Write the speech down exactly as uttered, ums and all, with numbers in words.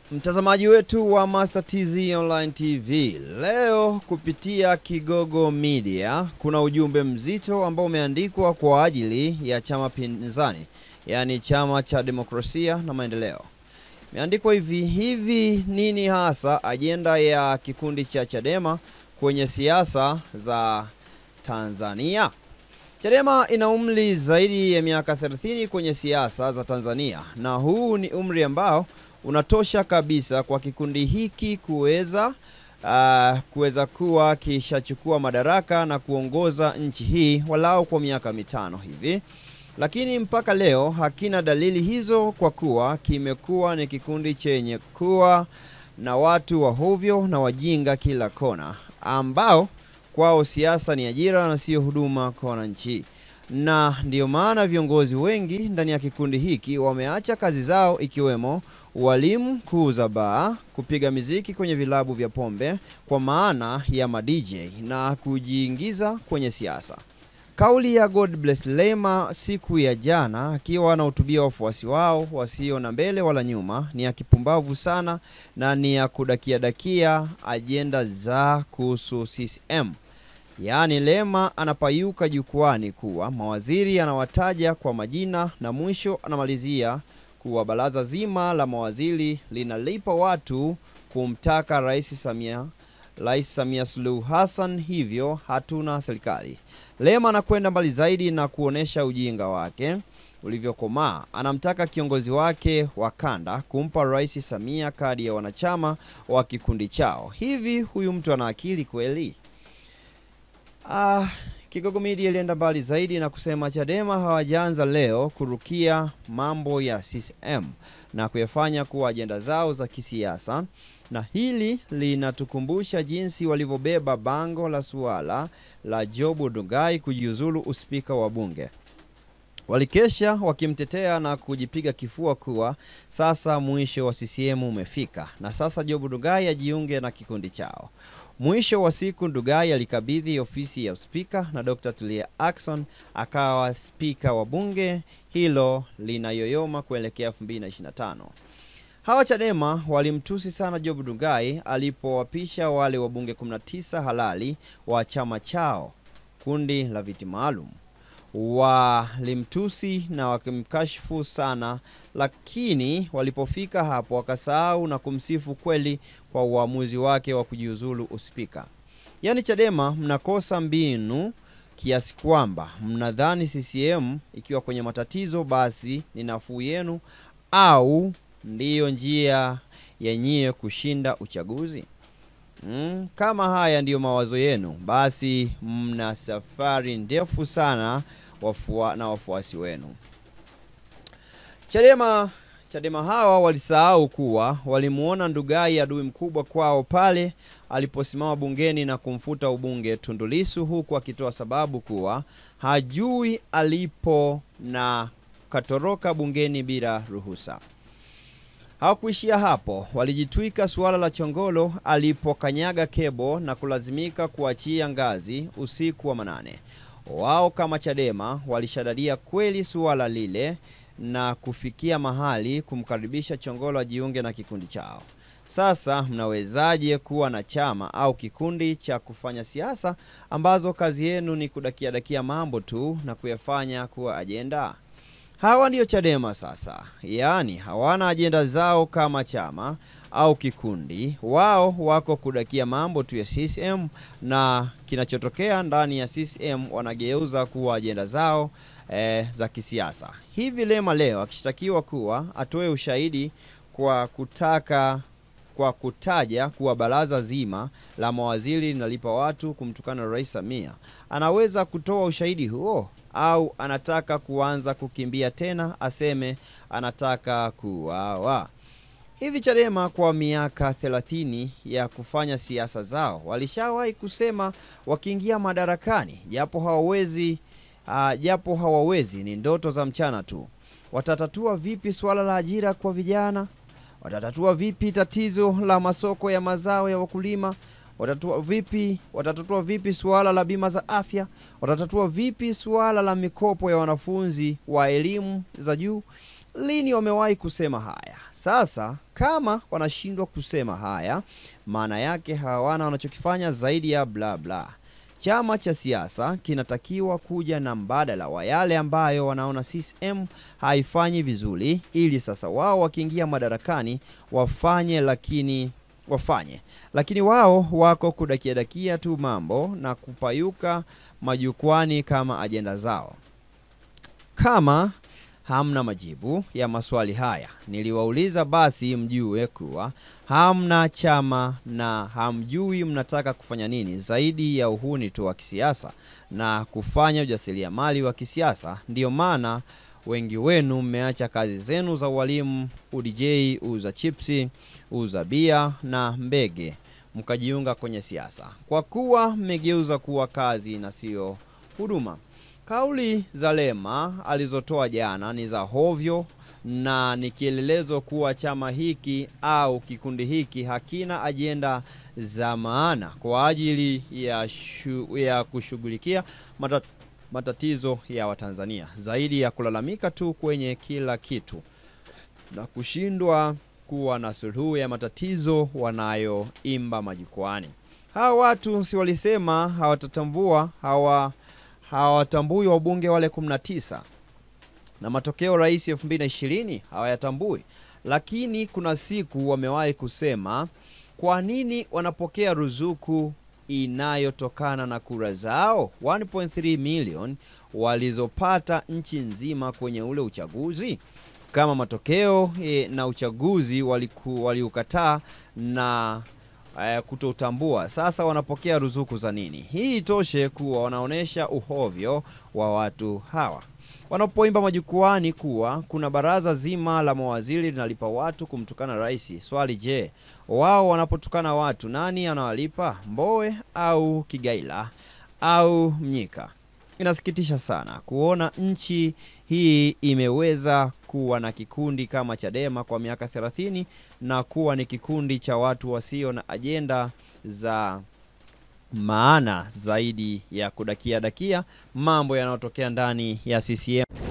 Mtazamaji wetu wa Master T Z Online T V, leo kupitia Kigogo Media kuna ujumbe mzito ambao umeandikwa kwa ajili ya chama pinzani, yani Chama cha Demokrasia na Maendeleo. Imeandikwa hivi: hivi nini hasa ajenda ya kikundi cha Chadema kwenye siasa za Tanzania? Chadema ina umri zaidi ya miaka thelathini kwenye siasa za Tanzania, na huu ni umri ambao unatosha kabisa kwa kikundi hiki kuweza uh, kuweza kuwa kishachukua madaraka na kuongoza nchi hii walau kwa miaka mitano hivi. Lakini mpaka leo hakina dalili hizo, kwa kuwa kimekuwa ni kikundi chenye kuwa na watu wa hovyo na wajinga kila kona, ambao kwao siasa ni ajira na sio huduma kwa wananchi. Na ndio maana viongozi wengi ndani ya kikundi hiki wameacha kazi zao, ikiwemo walimu, kuuza baa, kupiga muziki kwenye vilabu vya pombe kwa maana ya ma D J, na kujiingiza kwenye siasa. Kauli ya God Bless Lema siku ya jana akiwa anahutubia wafuasi wao wasio na mbele wala nyuma ni ya kipumbavu sana, na ni ya kudakia dakia ajenda za kuhusu C C M. Yaani Lema anapayuka jukwani kuwa mawaziri anawataja kwa majina, na mwisho anamalizia kuwa baraza zima la mawaziri linalipa watu kumtaka Rais Samia Rais Samia Suluhu Hassan, hivyo hatuna serikali. Lema anakwenda mbali zaidi na kuonesha ujinga wake ulivyokomaa. Anamtaka kiongozi wake wa kanda kumpa Rais Samia kadi ya wanachama wa kikundi chao. Hivi huyu mtu ana akili kweli? Ah, Kigogo Media ilienda mbali zaidi na kusema Chadema hawajaanza leo kurukia mambo ya C C M na kuyafanya kuwa ajenda zao za kisiasa, na hili linatukumbusha jinsi walivyobeba bango la suala la Job Ndugai kujiuzulu uspika wa bunge. Walikesha wakimtetea na kujipiga kifua kuwa sasa mwisho wa C C M umefika, na sasa Job Ndugai ajiunge na kikundi chao. Mwisho wa siku Ndugai alikabidhi ofisi ya spika na Doctor Tulia Ackson akawa spika wa bunge hilo linayoyoma kuelekea elfu mbili na ishirini na tano. Hawa Chadema walimtusi sana Job Ndugai alipowapisha wale wabunge kumi na tisa halali wa chama chao, kundi la viti maalum. Walimtusi na wakimkashifu sana, lakini walipofika hapo wakasahau na kumsifu kweli kwa uamuzi wake wa kujiuzulu uspika. Yaani Chadema mnakosa mbinu kiasi kwamba mnadhani C C M ikiwa kwenye matatizo basi ni nafuu yenu, au ndiyo njia yenyewe kushinda uchaguzi. Mm, kama haya ndiyo mawazo yenu, basi mna safari ndefu sana wafua, na wafuasi wenu. Chadema Chadema hawa walisahau kuwa walimuona Ndugai adui mkubwa kwao pale aliposimama bungeni na kumfuta ubunge Tundu Lissu, huku akitoa sababu kuwa hajui alipo na katoroka bungeni bila ruhusa. Hawakuishia hapo, walijitwika suala la Chongolo alipokanyaga kebo na kulazimika kuachia ngazi usiku wa manane. Wao kama Chadema walishadadia kweli suala lile na kufikia mahali kumkaribisha Chongolo ajiunge na kikundi chao. Sasa mnawezaje kuwa na chama au kikundi cha kufanya siasa ambazo kazi yenu ni kudakia dakia mambo tu na kuyafanya kuwa ajenda? Hawa ndio Chadema sasa. Yaani hawana ajenda zao kama chama au kikundi. Wao wako kudakia mambo tu ya C C M, na kinachotokea ndani ya C C M wanageuza kuwa ajenda zao eh, za kisiasa. Hivi Lema leo akishtakiwa kuwa atoe ushahidi kwa kutaka kwa kutaja kuwa baraza zima la mawaziri linalipa watu kumtukana Rais Samia, anaweza kutoa ushahidi huo, au anataka kuanza kukimbia tena aseme anataka kuuawa? Hivi Chadema kwa miaka thelathini ya kufanya siasa zao walishawahi kusema wakiingia madarakani japo hawawezi uh, japo hawawezi ni ndoto za mchana tu, watatatua vipi swala la ajira kwa vijana? Watatatua vipi tatizo la masoko ya mazao ya wakulima? Watatatua vipi watatatua vipi suala la bima za afya? Watatatua vipi suala la mikopo ya wanafunzi wa elimu za juu? Lini wamewahi kusema haya? Sasa kama wanashindwa kusema haya, maana yake hawana wanachokifanya zaidi ya bla bla. Chama cha siasa kinatakiwa kuja na mbadala wa yale ambayo wanaona C C M haifanyi vizuri, ili sasa wao wakiingia madarakani wafanye lakini wafanye. Lakini wao wako kudakia dakia tu mambo na kupayuka majukwani kama ajenda zao. Kama hamna majibu ya maswali haya niliwauliza, basi mjue kuwa hamna chama na hamjui mnataka kufanya nini zaidi ya uhuni tu wa kisiasa na kufanya ujasiriamali wa kisiasa. Ndiyo maana wengi wenu mmeacha kazi zenu za walimu, U D J, uza chipsi, uza bia na mbege, mkajiunga kwenye siasa kwa kuwa mmegeuza kuwa kazi na sio huduma. Kauli za Lema alizotoa jana ni za hovyo na ni kielelezo kuwa chama hiki au kikundi hiki hakina ajenda za maana kwa ajili ya, shu, ya kushughulikia matat, matatizo ya Watanzania, zaidi ya kulalamika tu kwenye kila kitu na kushindwa kuwa na suluhu ya matatizo wanayoimba majukwani. Hawa watu si walisema hawatatambua hawa hawatambui wabunge wale kumi na tisa na matokeo rais elfu mbili na ishirini hawayatambui, lakini kuna siku wamewahi kusema kwa nini wanapokea ruzuku inayotokana na kura zao one point three million walizopata nchi nzima kwenye ule uchaguzi, kama matokeo e, na uchaguzi waliku, waliukataa na Uh, kutotambua. Sasa wanapokea ruzuku za nini? Hii itoshe kuwa wanaonesha uhovyo wa watu hawa. Wanapoimba majukwani kuwa kuna baraza zima la mawaziri linalipa watu kumtukana rais. Swali, je, wao wanapotukana watu nani anawalipa? Mbowe au Kigaila au Mnyika? Inasikitisha sana kuona nchi hii imeweza kuwa na kikundi kama Chadema kwa miaka thelathini na kuwa ni kikundi cha watu wasio na ajenda za maana zaidi ya kudakia dakia mambo yanayotokea ndani ya C C M.